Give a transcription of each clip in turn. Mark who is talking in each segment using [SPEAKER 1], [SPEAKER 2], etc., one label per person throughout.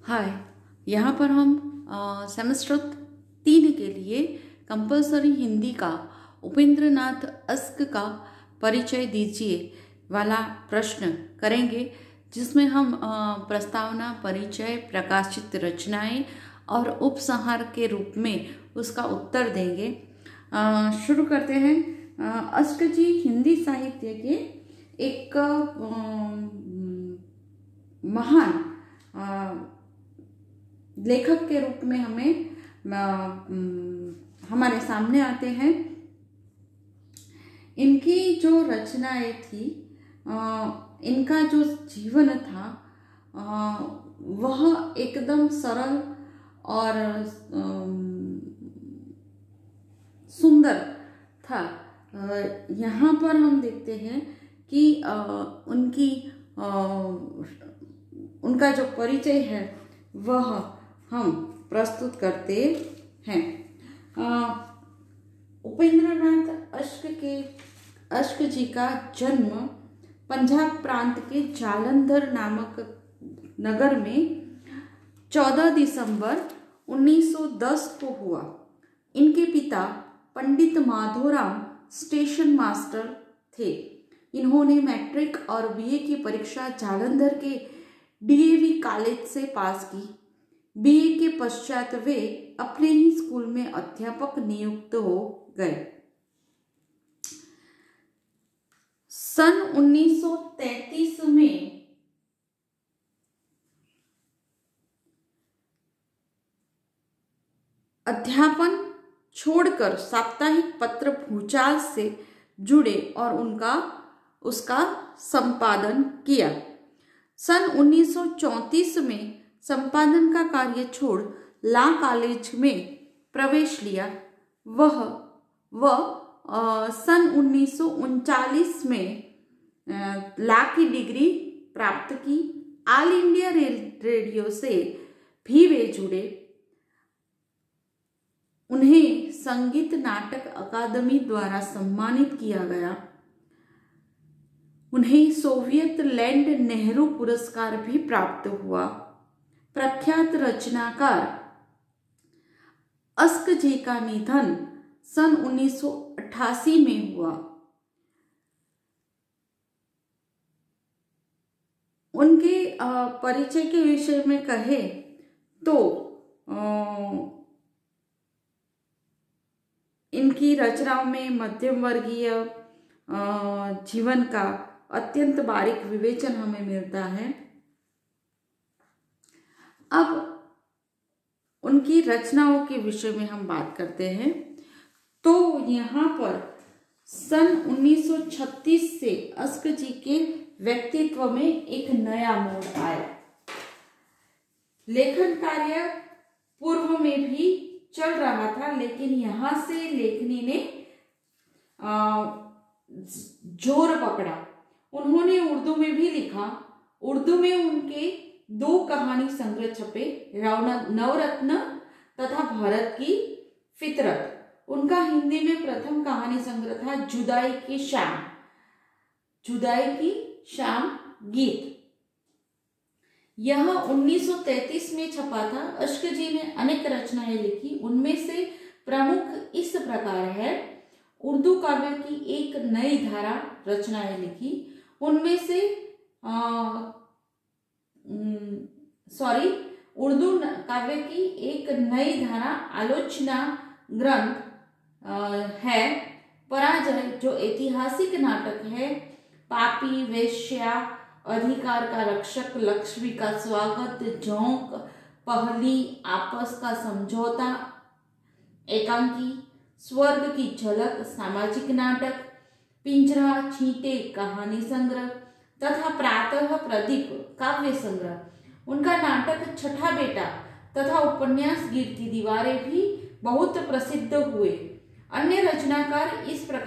[SPEAKER 1] हाय। यहाँ पर हम सेमेस्टर 3 के लिए कंपलसरी हिंदी का उपेंद्र नाथ अस्क का परिचय दीजिए वाला प्रश्न करेंगे, जिसमें हम प्रस्तावना, परिचय, प्रकाशित रचनाएं और उपसंहार के रूप में उसका उत्तर देंगे। शुरू करते हैं। अस्क जी हिंदी साहित्य के एक महान लेखक के रूप में हमारे सामने आते हैं। इनकी जो रचनाएं थी, इनका जो जीवन था, वह एकदम सरल और सुंदर था। यहाँ पर हम देखते हैं कि उनका जो परिचय है वह हम प्रस्तुत करते हैं। उपेंद्र नाथ अस्क जी का जन्म पंजाब प्रांत के जालंधर नामक नगर में 14 दिसंबर 1910 को हुआ। इनके पिता पंडित माधोराम स्टेशन मास्टर थे। इन्होंने मैट्रिक और बीए की परीक्षा जालंधर के डीएवी कॉलेज से पास की। बीए के पश्चात वे अपने ही स्कूल में अध्यापक नियुक्त हो गए। सन 1933 में अध्यापन छोड़कर साप्ताहिक पत्र भूचाल से जुड़े और उसका संपादन किया। सन 1934 में संपादन का कार्य छोड़ लॉ कॉलेज में प्रवेश लिया। वह सन 1939 में लॉ की डिग्री प्राप्त की। ऑल इंडिया रेडियो से भी वे जुड़े। उन्हें संगीत नाटक अकादमी द्वारा सम्मानित किया गया। उन्हें सोवियत लैंड नेहरू पुरस्कार भी प्राप्त हुआ। प्रख्यात रचनाकार अस्क जी का निधन सन 1988 में हुआ। उनके परिचय के विषय में कहे तो इनकी रचनाओं में मध्यम वर्गीय जीवन का अत्यंत बारीक विवेचन हमें मिलता है। अब उनकी रचनाओं के विषय में हम बात करते हैं तो यहाँ पर सन 1936 से अस्क जी के व्यक्तित्व में एक नया मोड़ आया। लेखन कार्य पूर्व में भी चल रहा था, लेकिन यहाँ से लेखनी ने जोर पकड़ा। उन्होंने उर्दू में भी लिखा। उर्दू में उनके 2 कहानी संग्रह छपे, नवरत्न तथा भारत की फितरत। उनका हिंदी में प्रथम कहानी संग्रह था जुदाई की शाम गीत। यह 1933 में छपा था। अस्क जी ने अनेक रचनाएं लिखी। उनमें से प्रमुख इस प्रकार है। उर्दू काव्य की एक नई धारा रचनाएं लिखी। उनमें से उर्दू काव्य की एक नई धारा आलोचना ग्रंथ है पराजय, जो ऐतिहासिक नाटक है। पापी, वेश्या, अधिकार का रक्षक, लक्ष्मी का स्वागत, झोंक, पहली, आपस का समझौता, एकांकी, स्वर्ग की झलक, सामाजिक नाटक, पिंजरा, छींटे, कहानी संग्रह तथा प्रातः प्रदीप काव्य संग्रह। उनका नाटक छठा बेटा तथा उपन्यास गिर की दीवारें भी बहुत प्रसिद्ध हुए। अन्य रचनाएं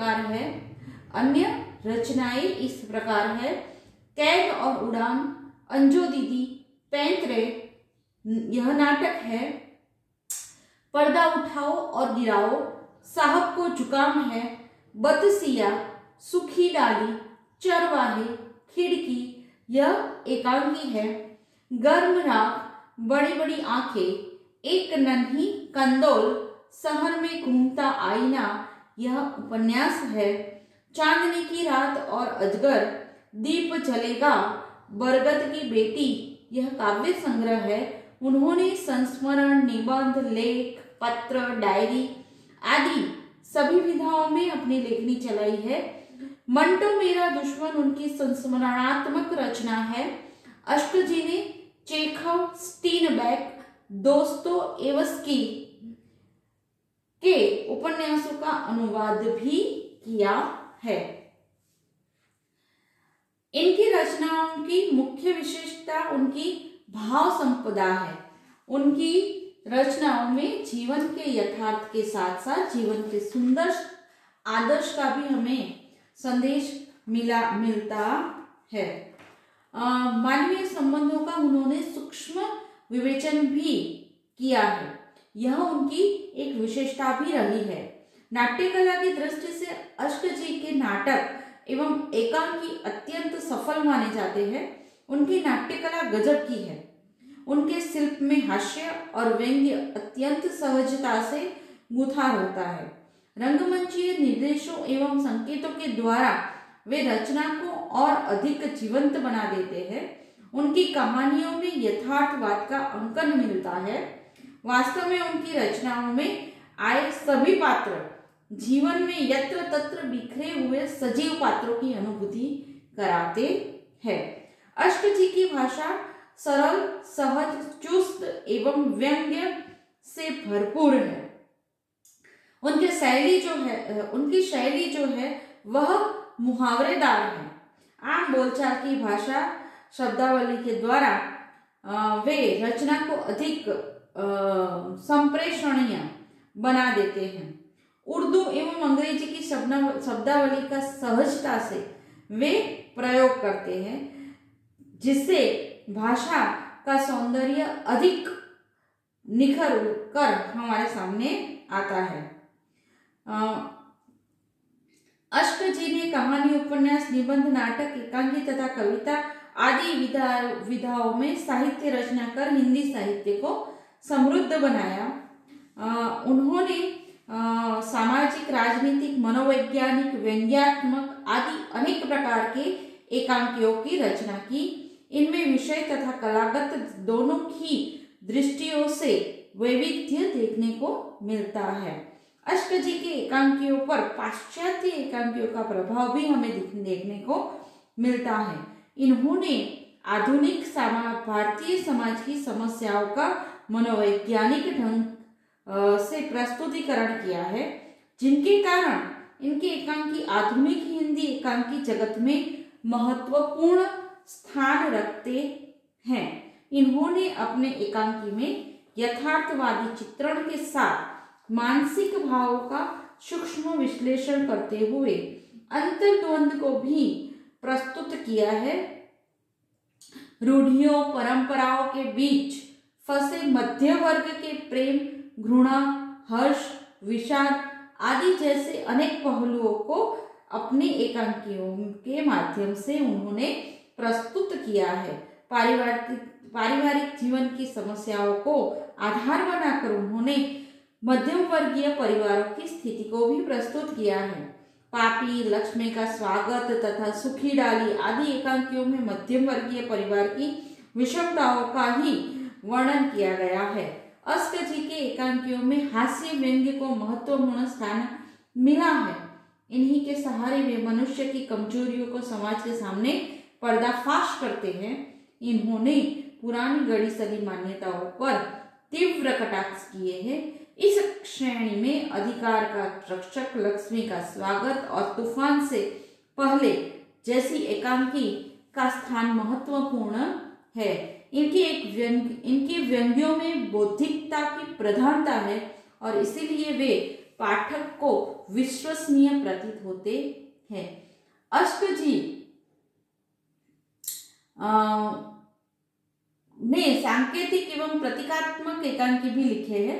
[SPEAKER 1] इस प्रकार है। कैद और उड़ान, अंजो दीदी, पैंतरे, यह नाटक है। पर्दा उठाओ और गिराओ, साहब को जुकाम है, बदसिया, सुखी डाली, चरवाहे, खिड़की, यह एकांकी है। गर्म राख, बड़ी बड़ी आंखें, एक नन्ही कंदोल, शहर में घूमता आईना यह उपन्यास है। चांदनी की रात और अजगर, दीप जलेगा, बरगद की बेटी यह काव्य संग्रह है। उन्होंने संस्मरण, निबंध, लेख, पत्र, डायरी आदि सभी विधाओं में अपनी लेखनी चलाई है। मंटो मेरा दुश्मन उनकी संस्मरणात्मक रचना है। अष्टजी ने चेखव, स्टीनबैक, दोस्तोयेवस्की के उपन्यासों का अनुवाद भी किया है। इनकी रचनाओं की मुख्य विशेषता उनकी भाव संपदा है। उनकी रचनाओं में जीवन के यथार्थ के साथ साथ जीवन के सुंदर आदर्श का भी हमें संदेश मिलता है। मानवीय संबंधों का उन्होंने सूक्ष्म विवेचन भी किया है। यह उनकी एक विशेषता भी रही है। नाट्य कला की दृष्टि से अष्टजी के नाटक एवं एकांकी अत्यंत सफल माने जाते हैं। उनकी नाट्य कला गजब की है। उनके शिल्प में हास्य और व्यंग्य अत्यंत सहजता से गुथा होता है। रंगमंचीय निर्देशों एवं संकेतों के द्वारा वे रचना को और अधिक जीवंत बना देते हैं। उनकी कहानियों में यथार्थवाद का अंकन मिलता है। वास्तव में उनकी रचनाओं में आए सभी पात्र जीवन में यत्र तत्र बिखरे हुए सजीव पात्रों की अनुभूति कराते हैं। अष्टजी की भाषा सरल, सहज, चुस्त एवं व्यंग्य से भरपूर है। उनकी शैली जो है वह मुहावरेदार है। आम बोलचाल की भाषा शब्दावली के द्वारा वे रचना को अधिक संप्रेषणीय बना देते हैं। उर्दू एवं अंग्रेजी की शब्दावली का सहजता से वे प्रयोग करते हैं, जिससे भाषा का सौंदर्य अधिक निखर कर हमारे सामने आता है। अष्टजी ने कहानी, उपन्यास, निबंध, नाटक, एकांकी तथा कविता आदि विधाओं में साहित्य रचना कर हिंदी साहित्य को समृद्ध बनाया। उन्होंने सामाजिक, राजनीतिक, मनोवैज्ञानिक, व्यंग्यात्मक आदि अनेक प्रकार के एकांकियों की रचना की। इनमें विषय तथा कलागत दोनों ही दृष्टियों से वैविध्य देखने को मिलता है। अष्टजी के एकांकियों पर पाश्चात्य एकांकियों का प्रभाव भी हमें देखने को मिलता है। इन्होंने आधुनिक भारतीय समाज की समस्याओं का मनोवैज्ञानिक ढंग से प्रस्तुतिकरण किया है, जिनके कारण इनके एकांकी आधुनिक हिंदी एकांकी जगत में महत्वपूर्ण स्थान रखते हैं। इन्होंने अपने एकांकी में यथार्थवादी चित्रण के साथ मानसिक भावों का सूक्ष्म विश्लेषण करते हुए अंतर्द्वंद को भी प्रस्तुत किया है। रूढ़ियों, परंपराओं के बीच फंसे मध्य वर्ग के प्रेम, घृणा, हर्ष, विषाद आदि जैसे अनेक पहलुओं को अपने एकांकियों के माध्यम से उन्होंने प्रस्तुत किया है। पारिवारिक जीवन की समस्याओं को आधार बनाकर उन्होंने मध्यम वर्गीय परिवारों की स्थिति को भी प्रस्तुत किया है। पापी, लक्ष्मी का स्वागत तथा सुखी डाली आदि एकांकियों में मध्यम वर्गीय परिवार की विषमताओं का ही वर्णन किया गया है। अष्टजी के एकांकियों में हास्य व्यंग्य को महत्वपूर्ण स्थान मिला है। इन्हीं के सहारे वे मनुष्य की कमजोरियों को समाज के सामने पर्दाफाश करते हैं। इन्होंने पुरानी गढ़ी सली मान्यताओं पर तीव्र कटाक्ष किए हैं। इस श्रेणी में अधिकार का रक्षक, लक्ष्मी का स्वागत और तूफान से पहले जैसी एकांकी का स्थान महत्वपूर्ण है। इनके व्यंग्यों में बौद्धिकता की प्रधानता है और इसीलिए वे पाठक को विश्वसनीय प्रतीत होते हैं। अष्टजी ने सांकेतिक एवं प्रतीकात्मक एकांकी भी लिखे हैं।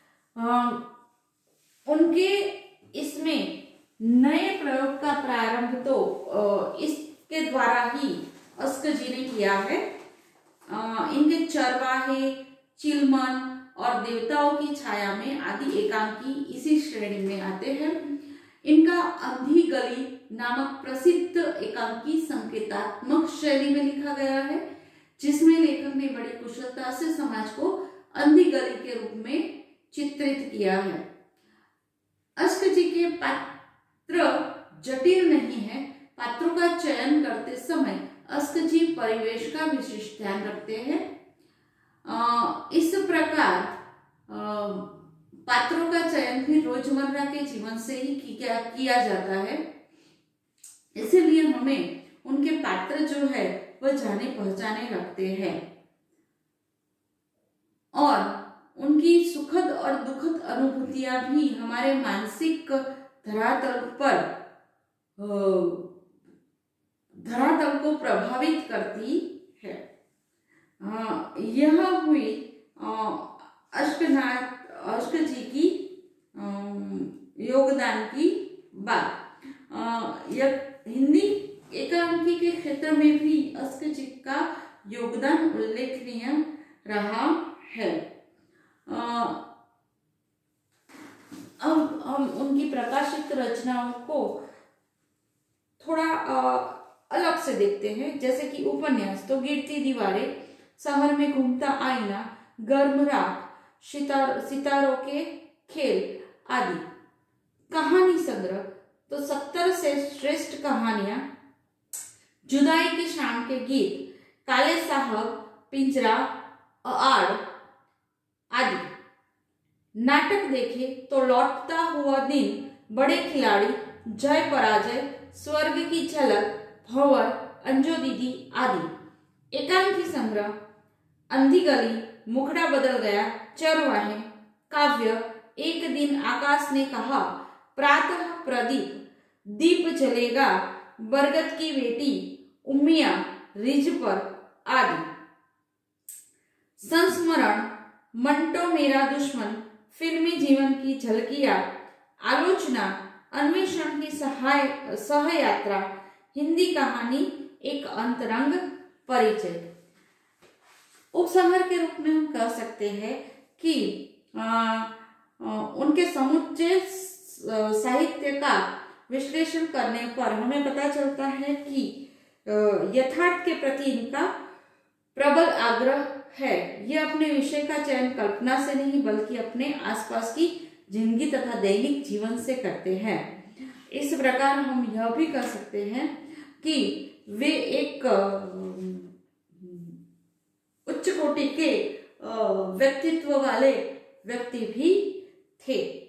[SPEAKER 1] उनके इसमें नए प्रयोग का प्रारंभ तो इसके द्वारा ही अष्टजी ने किया है। इनके चरवाहे, चिलमन और देवताओं की छाया में आदि एकांकी इसी श्रेणी में आते हैं। इनका अंधी गली नामक प्रसिद्ध एकांकी संकेतात्मक शैली में लिखा गया है, जिसमें लेखक ने बड़ी कुशलता से समाज को अंधी गली के रूप में चित्रित किया है। अश्क जी के पात्र जटिल नहीं है। पात्रों का चयन करते समय अश्क जी परिवेश का विशेष ध्यान रखते हैं। इस प्रकार पात्रों का चयन भी रोजमर्रा के जीवन से ही किया जाता है, इसीलिए हमें उनके पात्र जो है वह जाने पहचाने लगते हैं और उनकी सुखद और दुखद अनुभूतियां भी हमारे मानसिक धरातल को प्रभावित करती है। यह हुई अश्क जी की योगदान की बात। हिंदी एकांकी के क्षेत्र में भी अश्क जी का योगदान उल्लेखनीय रहा है। अब हम उनकी प्रकाशित रचनाओं को थोड़ा अलग से देखते हैं, जैसे कि उपन्यास तो गिरती दीवारें, शहर में घूमता आईना, गर्म रात, सितारों के खेल आदि। कहानी संग्रह तो 70 से श्रेष्ठ कहानियां, जुदाई की शाम के गीत, काले साहब, पिंजरा, आड़ आदि। नाटक देखे तो लौटता हुआ दिन, बड़े खिलाड़ी, जय पराजय, स्वर्ग की झलक, भंवर, अंजो दीदी आदि। एकांकी संग्रह अंधी गली, मुखड़ा बदल गया, चरवाहे, काव्य, एक दिन आकाश ने कहा, प्रातः प्रदीप, दीप जलेगा, बरगद की बेटी, उम्मिया, रिज पर आदि। संस्मरण, मंटो मेरा दुश्मन, फिल्मी जीवन की झलकियां, आलोचना, अन्वेषण की सहयात्रा, हिंदी कहानी, एक अंतरंग परिचय। उपसंहार के रूप में हम कह सकते हैं कि उनके समुच्चय साहित्य का विश्लेषण करने पर हमें पता चलता है कि यथार्थ के प्रति इनका प्रबल आग्रह है। यह अपने विषय का चयन कल्पना से नहीं बल्कि अपने आसपास की जिंदगी तथा दैनिक जीवन से करते हैं। इस प्रकार हम यह भी कह सकते हैं कि वे एक उच्च कोटि के व्यक्तित्व वाले व्यक्ति भी थे।